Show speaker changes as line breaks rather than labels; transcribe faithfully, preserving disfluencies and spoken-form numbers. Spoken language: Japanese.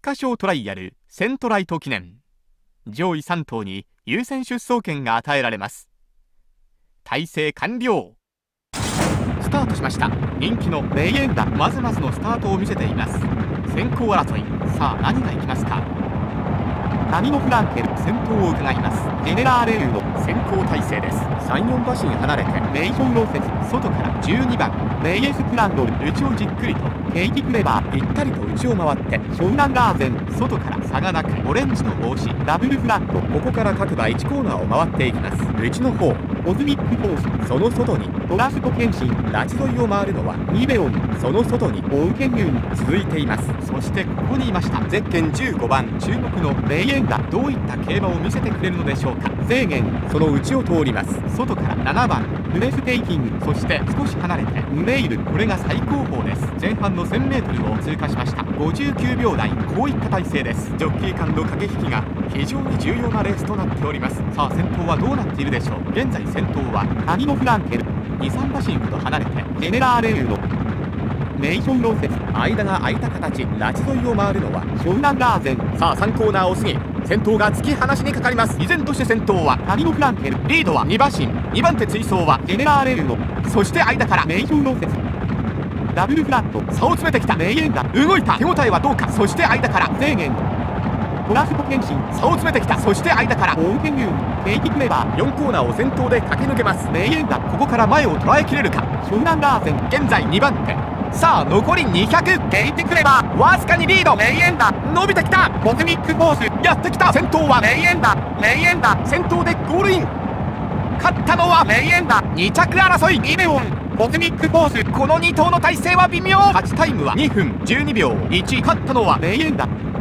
花賞トライアルセントライト記念、上位さん頭に優先出走権が与えられます。体制完了。スタートしました。人気のレイエンダ、まずまずのスタートを見せています。先行争い、さあ何がいきますか。ナミノフランケル先頭を伺います。ジェネラーレールの先行体制です。さん、よん馬身離れてメイソンローセス、外からじゅうにばんレイエスプランドル、内をじっくりとケイティクレバー、ぴったりと内を回って湘南ガーゼン、外から差がなくオレンジの帽子ダブルフラット、ここから各馬いちコーナーを回っていきます。内の方コズミックフォース、その外にトラスコケンシン、ラチ沿いを回るのはニベオン、その外にオウケンユン続いています。そしてここにいましたゼッケンじゅうごばん注目のレイエンダ、どういった競馬を見せてくれるのでしょうか。制限その内を通ります。外からななばんブレステイキング、そして少し離れてムレイル、これが最高峰です。前半の せんメートル を通過しました。ごじゅうきゅうびょうだい、こういった体勢です。ジョッキー間の駆け引きが非常に重要なレースとなっております。さあ先頭はどうなっているでしょう。現在先頭はナミノフランケル、に、さん馬身ほど離れてジェネラーレールのメイソンローセス、間が空いた形、ラチ沿いを回るのは湘南ガーゼン。さあさんコーナーを過ぎ先頭が突き放しにかかります。依然として先頭はナミノフランケル、リードはに馬身、にばん手追走はジェネラーレールの、そして間からメイソンローセス、ダブルフラット、差を詰めてきたレイエンダ、動いた、手応えはどうか。そして間から制限トラスコケンシン、差を詰めてきた。そして間からオウケンユン、ケイティクレバー、よんコーナーを先頭で駆け抜けます。レイエンダ、ここから前を捉えきれるか。湘南ガーゼン現在にばん手、さあ残りにひゃく、ケイティクレバーわずかにリード。レイエンダ伸びてきた。コズミックフォースやってきた。先頭はレイエンダ、レイエンダ先頭でゴールイン。勝ったのはレイエンダ、に着争いニベオン、コズミックフォース、このに頭の体勢は微妙。勝ちタイムはにふんじゅうにびょういち、勝ったのはレイエンダ。